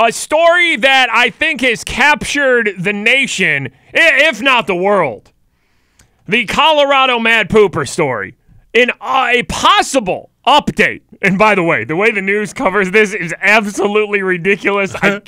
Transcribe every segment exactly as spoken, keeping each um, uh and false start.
A story that I think has captured the nation, if not the world. The Colorado Mad Pooper story. In a possible update. And by the way, the way the news covers this is absolutely ridiculous. I,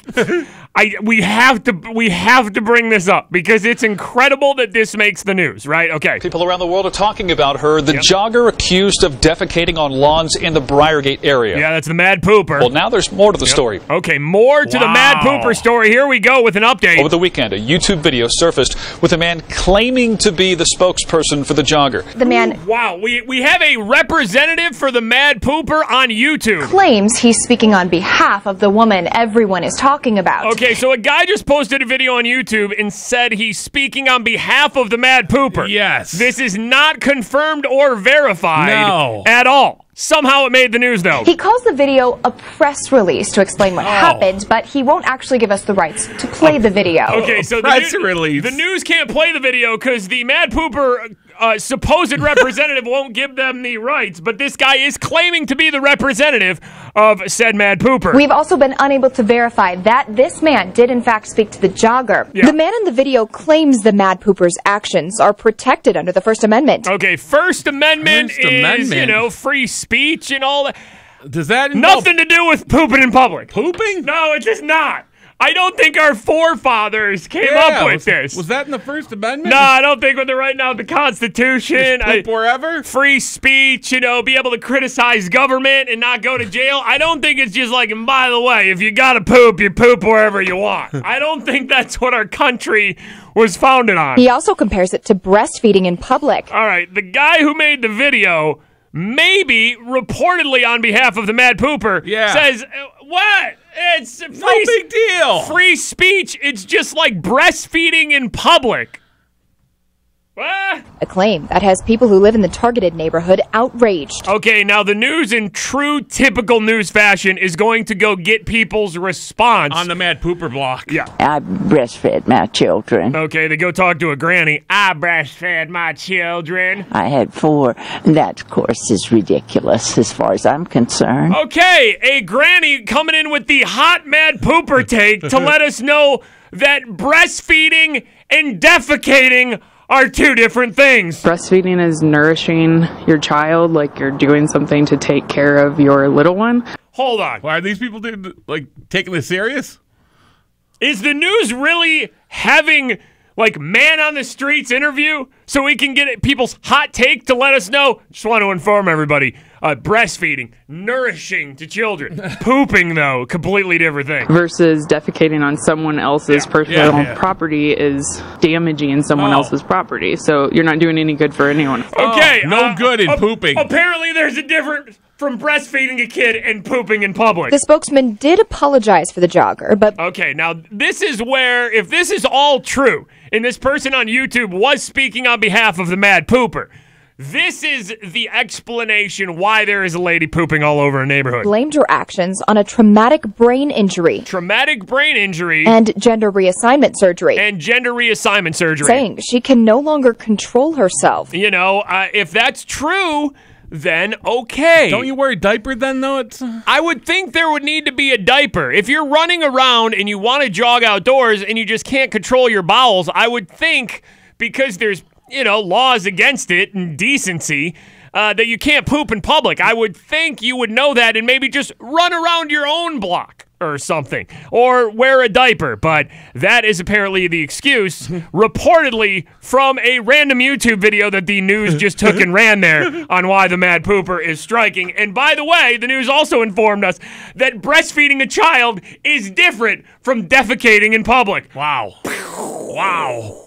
I, we have to, we have to bring this up because it's incredible that this makes the news, right? Okay. People around the world are talking about her, the yep. jogger accused of defecating on lawns in the Briargate area. Yeah, that's the Mad Pooper. Well, now there's more to the yep. story. Okay, more to wow. the Mad Pooper story. Here we go with an update. Over the weekend, a YouTube video surfaced with a man claiming to be the spokesperson for the jogger. The man. Ooh, wow, we we have a representative for the Mad Pooper on YouTube. Claims he's speaking on behalf of the woman everyone is talking about. Okay, so a guy just posted a video on YouTube and said he's speaking on behalf of the Mad Pooper. Yes. This is not confirmed or verified no. at all. Somehow it made the news, though. He calls the video a press release to explain what oh. happened, but he won't actually give us the rights to play the video. Okay, so the, press new, release. the news can't play the video because the Mad Pooper uh, supposed representative won't give them the rights, but this guy is claiming to be the representative of said Mad Pooper. We've also been unable to verify that this man did in fact speak to the jogger. Yeah. The man in the video claims the Mad Pooper's actions are protected under the First Amendment. Okay, First Amendment First is, Amendment. you know, free speech and all that. Does that involve nothing to do with pooping in public? Pooping? No, it does not. I don't think our forefathers came yeah, up with was, this. Was that in the First Amendment? No, I don't think when they're writing out the Constitution. Just poop I, wherever? Free speech, you know, be able to criticize government and not go to jail. I don't think it's just like, and by the way, if you gotta poop, you poop wherever you want. I don't think that's what our country was founded on. He also compares it to breastfeeding in public. All right, the guy who made the video, maybe reportedly on behalf of the Mad Pooper, yeah. says, what? It's free, no big deal. Free speech. It's just like breastfeeding in public. What? A claim that has people who live in the targeted neighborhood outraged. Okay, now the news in true typical news fashion is going to go get people's response. On the Mad Pooper block. Yeah. I breastfed my children. Okay, they go talk to a granny. I breastfed my children. I had four. That, of course, is ridiculous as far as I'm concerned. Okay, a granny coming in with the hot Mad Pooper take to let us know that breastfeeding and defecating are two different things. Breastfeeding is nourishing your child, like you're doing something to take care of your little one. Hold on. Why are these people doing, like taking this serious? Is the news really having like man on the streets interview so we can get people's hot take to let us know? Just want to inform everybody. Uh, breastfeeding, nourishing to children. Pooping, though, completely different thing. Versus defecating on someone else's yeah. personal yeah, yeah. property is damaging someone oh. else's property. So you're not doing any good for anyone. Okay. Oh, no uh, good in uh, pooping. Apparently there's a difference from breastfeeding a kid and pooping in public. The spokesman did apologize for the jogger, but... Okay, now this is where, if this is all true, and this person on YouTube was speaking on behalf of the Mad Pooper, this is the explanation why there is a lady pooping all over a neighborhood. Blamed her actions on a traumatic brain injury. Traumatic brain injury. And gender reassignment surgery. And gender reassignment surgery. Saying she can no longer control herself. You know, uh, if that's true, then okay. Don't you wear a diaper then, though? It's... I would think there would need to be a diaper. If you're running around and you want to jog outdoors and you just can't control your bowels, I would think because there's you know, laws against it and decency, uh, that you can't poop in public. I would think you would know that and maybe just run around your own block or something, or wear a diaper, but that is apparently the excuse, reportedly from a random YouTube video that the news just took and ran there on why the Mad Pooper is striking. And by the way, the news also informed us that breastfeeding a child is different from defecating in public. Wow. Wow.